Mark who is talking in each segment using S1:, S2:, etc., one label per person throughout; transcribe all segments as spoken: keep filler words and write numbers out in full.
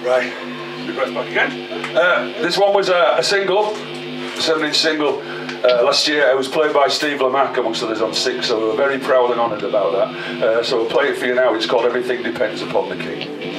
S1: Right, the press back again. Uh, this one was a, a single, seven inch single. Uh, last year it was played by Steve Lamacq amongst others on Six, so we were very proud and honoured about that. Uh, so we'll play it for you now. It's called Everything Depends Upon the King.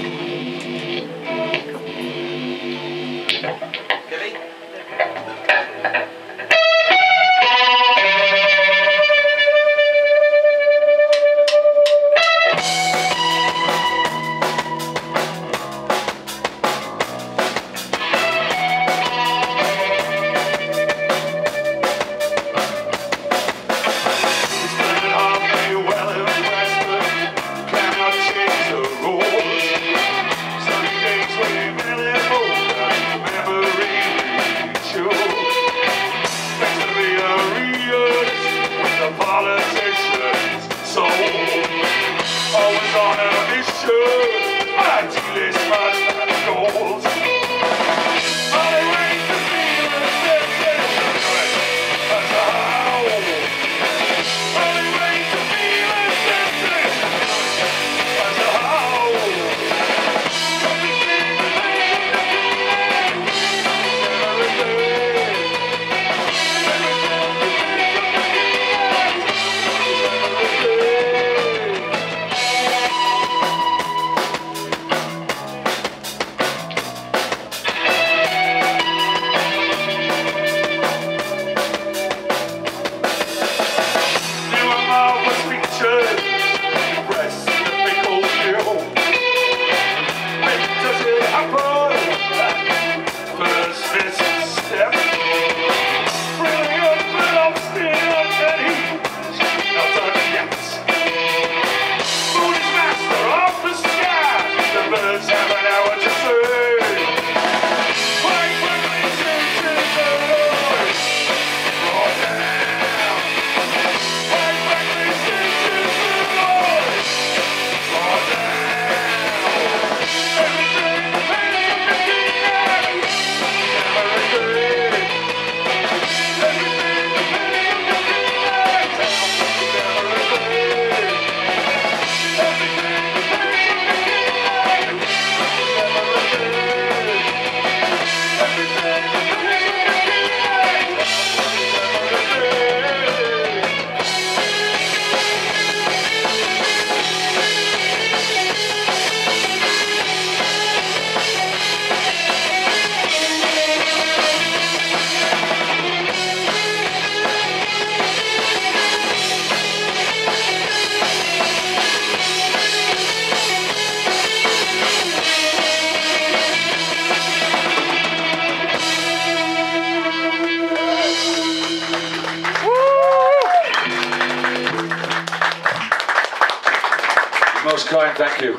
S1: Most kind, thank you.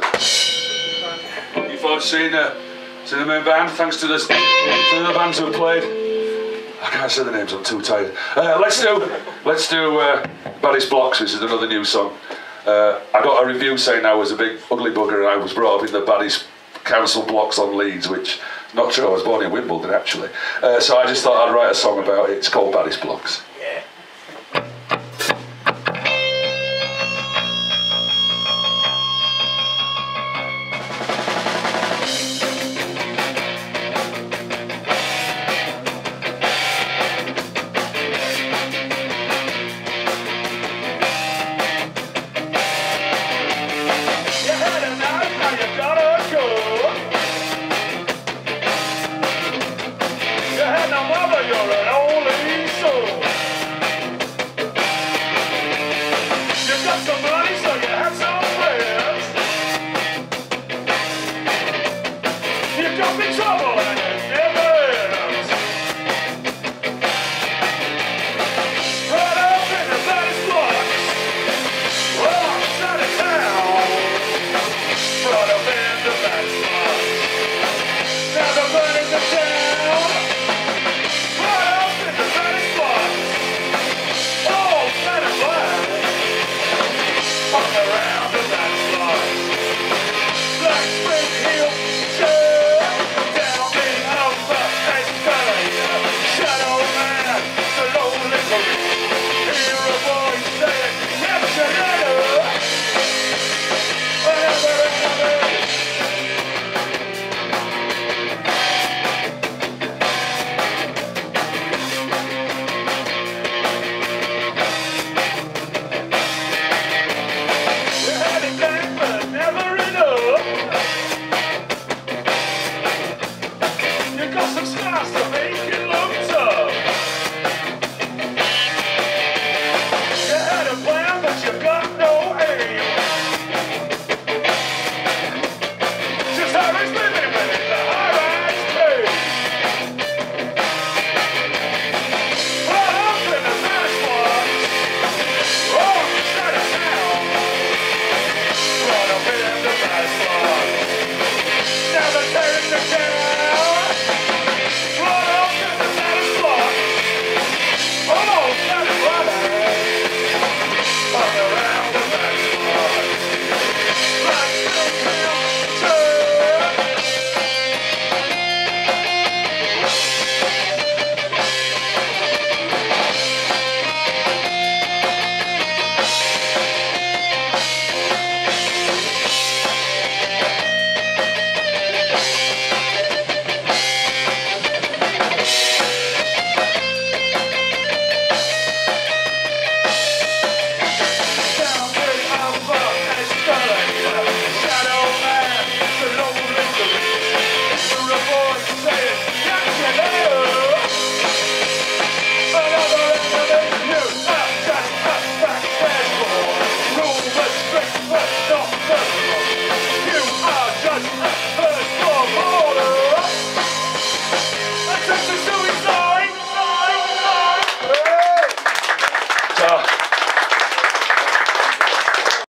S1: You've all seen, uh, seen the main band, thanks to the, to the bands who played. I can't say the names, I'm too tired. Uh, let's do, let's do uh, Baddest Blocks, which is another new song. Uh, I got a review saying I was a big ugly bugger and I was brought up in the baddest council blocks on Leeds, which, not true, I was born in Wimbledon actually. Uh, so I just thought I'd write a song about it. It's called Baddest Blocks.
S2: Don't be